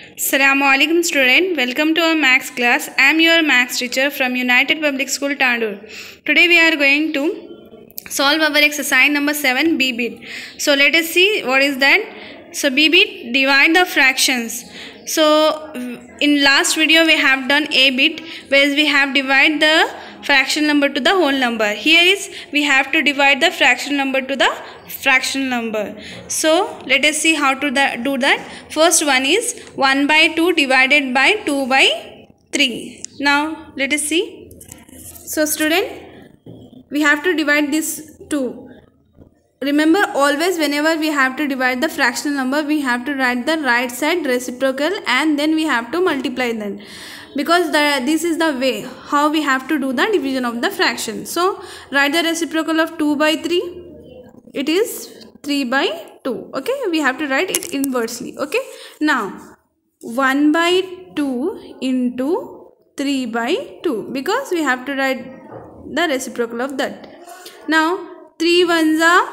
Assalamualaikum student, welcome to our maths class. I am your maths teacher from United Public School Tandur. Today we are going to solve our exercise number 7 B bit. So let us see what is that. So B bit, divide the fractions. So in last video we have done A bit, where we have divided the fraction number to the whole number. Here is we have to divide the fraction number to the fractional number. So let us see how to do that. First one is 1 by 2 divided by 2 by 3. Now let us see. So student, we have to divide this 2. Remember, always whenever we have to divide the fractional number, we have to write the right side reciprocal and then we have to multiply them, because this is the way how we have to do the division of the fraction. So write the reciprocal of 2 by 3. It is 3 by 2. Okay, we have to write it inversely. Okay, now 1 by 2 into 3 by 2, because we have to write the reciprocal of that. Now 3 ones are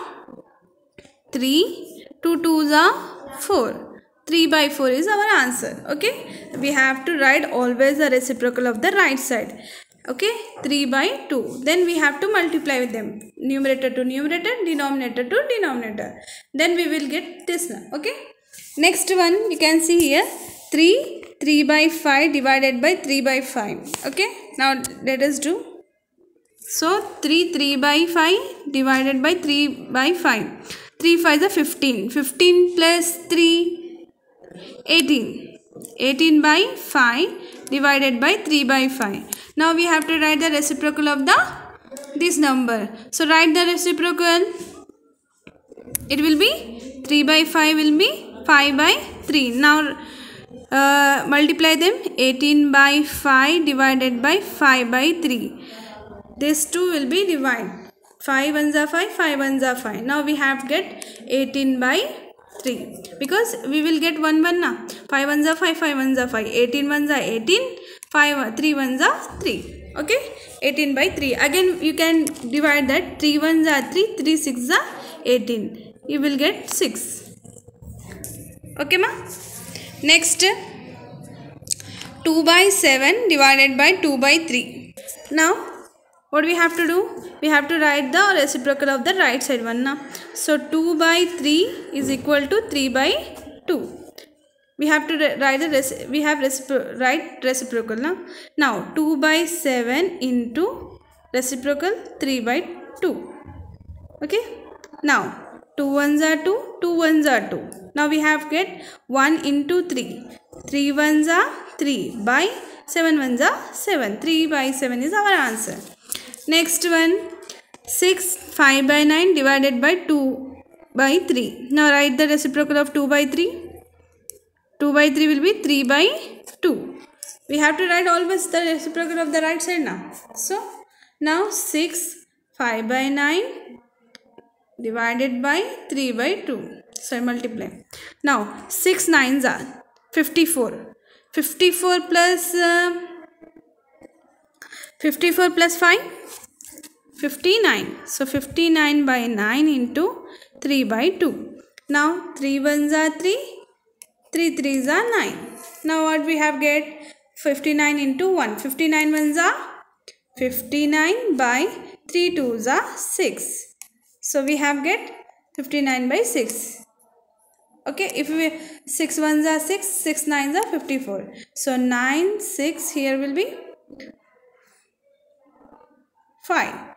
3, 2 twos are 4. 3 by 4 is our answer. Okay, we have to write always the reciprocal of the right side. Okay, 3 by 2. Then we have to multiply with them. Numerator to numerator, denominator to denominator. Then we will get this one. Okay, next one you can see here 3 by 5 divided by 3 by 5. Okay, now let us do. So 3 by 5 divided by 3 by 5. 3 5 is 15. 15 plus 3, 18. 18 by 5 divided by 3 by 5. Now we have to write the reciprocal of this number. So write the reciprocal. It will be 3 by 5 will be 5 by 3. Now multiply them. 18 by 5 divided by 5 by 3. This 2 will be divided. 5 ones are 5, 5 ones are 5. Now we have get 18 by 3, because we will get 1 now. 5 ones are 5, 5 ones are 5. 18 ones are 18, 3 ones are 3. Okay, 18 by 3. Again you can divide that. 3 ones are 3, 3 6 are 18. You will get 6. Okay ma. Next, 2 by 7 divided by 2 by 3. Now what we have to do? We have to write the reciprocal of the right side one now. So 2 by 3 is equal to 3 by 2. We have to write write reciprocal now. Now 2 by 7 into reciprocal 3 by 2. Okay. Now 2 ones are 2, 2 ones are 2. Now we have get 1 into 3. 3 ones are 3 by 7 ones are 7. 3 by 7 is our answer. Next one, 5 by 9 divided by 2 by 3. Now write the reciprocal of 2 by 3. 2 by 3 will be 3 by 2. We have to write always the reciprocal of the right side now. So now 5 by 9 divided by 3 by 2. So I multiply. Now 6 nines are 54. 54 plus 5, 59. So 59 by 9 into 3 by 2. Now 3 ones are 3, 3 threes are 9. Now what we have get? 59 into 1. 59 ones are 59 by 3 twos are 6. So we have get 59 by 6. Okay, if we 6 ones are 6, 6 nines are 54. So 9, 6 here will be 5.